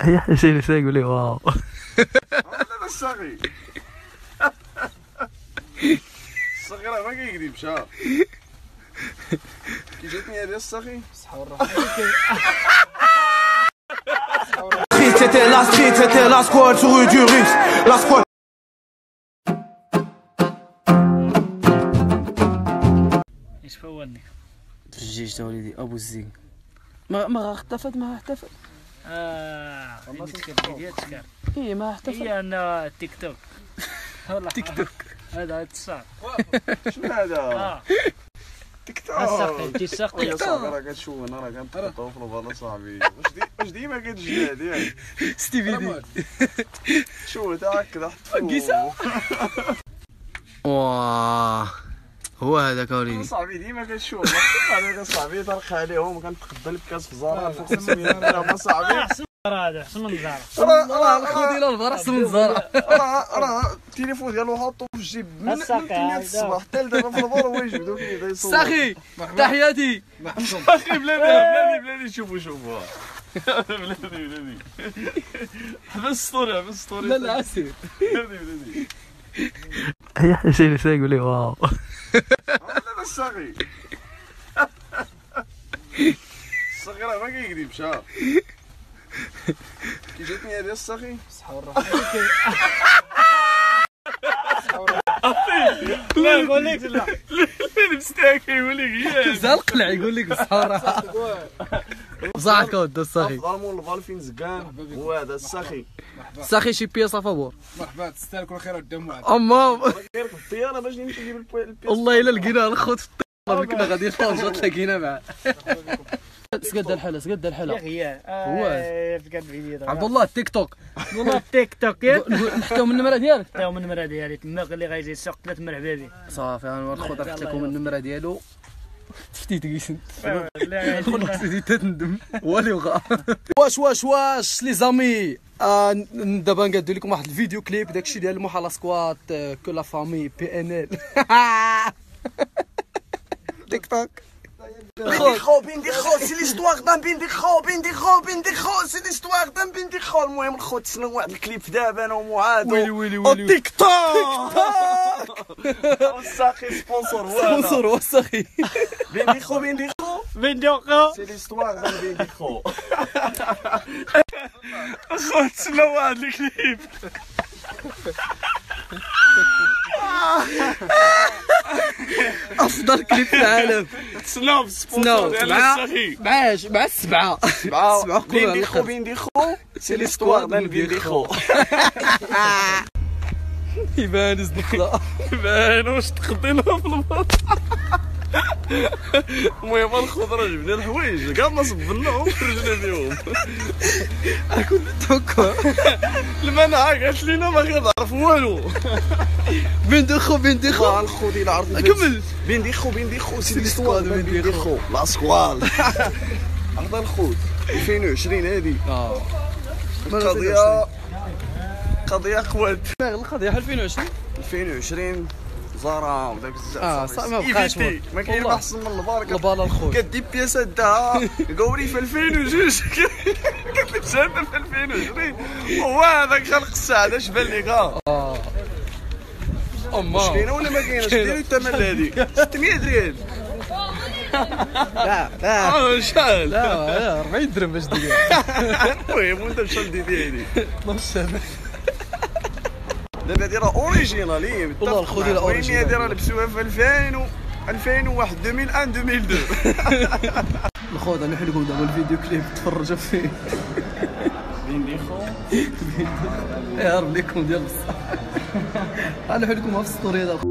هي شي يقول لي واو هذا الصغير الصغير ما كيكذبش ها كي جاتني هذه الصغير صحه والراحه C'était la street, c'était la squad sur rue du Russe, la squad. ايش فولني الجيش وليدي ابو الزين ما اختفت ايه ما احتفل هي انا تيك توك والله تيك توك هذا اتصال شنو هذا تيك توك السقي السقي يا صاحبي راه كتشوف انا راه كنطوف والله صاحبي واش ديما كتجي هادي ستيفيدي شو هكذا حط كيسا واه هو هذاك وليدي صاحبي ديما كتشوف هذاك صاحبي طرق عليهم كنتقبل بكاس فزاره 1500 درهم صاحبي هذا حسن منظر راه الخو ديال البرا حسن منظر راه التليفون ديالو حاطو في الجيب من 8 الصباح حتى لدابا في البار هو يجبدو كيبدا يصور ساخي تحياتي ساخي بلادي شوفوا بلادي حبس ستوري لا عسير بلادي هي شي يقول لي واو هذا الصغير الصغير ما كيكذبش ها كي جاتني هذه الصغير صحه والراحه لا نقول لك لا لبستها كيقول لك هي زال القلع يقول لك بصحه وراحه بصح كود الساخي افضل مول البال فين زكان هو هذا الساخي ساخي شي بياسه فابور مرحبا تستاهل كل خير قدام واحد اما غير في الطياره باش نمشي نجيب البيس والله الا لقينا الخوت في الطياره كنا غاديين خرجت لقينا معاه سقد الحلا يا هو في قلب عيني عبد الله التيك توك والله تيك توك ياك نحتاو من النمره ديالك حتى من النمره ديالي تما قال لي غيجي يسوق 3 مرحبا به صافي انا ناخذ رحت لكم النمره ديالو تفتيت كيسن لا خلاص بديت تندم هو اللي بغا واش لي زامي دابا نقادو لكم واحد الفيديو كليب داكشي ديال محال سكوات كو لا فامي بي ان ال تيك توك بين دي خو سي ليستواغ دان بين دي خو سي ليستواغ دان بين دي خو المهم الخو تسنى واحد الكليب دابا انا ومعاد ويلي تيك توك الساخي سبونسور هو الساخي بين دي خو سي ليستواغ دان بين دي خو الخو تسنى واحد الكليب افضل كليب في العالم سنوب سبونسور ديال الساخي مع السبعه بين دي خو سي ليستواغ دان بين دي خو يبان الزنقله يبان واش تخدينا في الباط المهم الخضره جبنا الحوايج كاع ما صبناهم خرجنا بهم كنا توكا المنعه قالت لينا ما كنعرف والو بين دي خو الخو ديال عرض كمل بين دي خو سي ليستواغ بين دي خو لا سكوال عرض الخوت 2020 هذه قضيه قوات القضيه 2020 زارا وداك الزعف صافي ما بقاش ما كاين ما احسن من البارك البال الخوت كدي بياسه داها قوري في 2002 قلت لك شاده في 2020 هو هذاك خلق الساعه اش بان لك واش كاينه ولا ما كايناش ديري الثمن هذيك 600 ريال لا شحال لا 40 درهم باش دير المهم وانت شحال ديتي هذه 12 دابا هادي راه اوريجينال والله الخو ديال اوريجينال هادي راه لبسوها في 2001 2001 2002 الخو انا نحل لكم دابا الفيديو كليب تفرجوا فيه بين دي خو يهرب لكم ديال بصح انا نحل لكم في الستوري هذا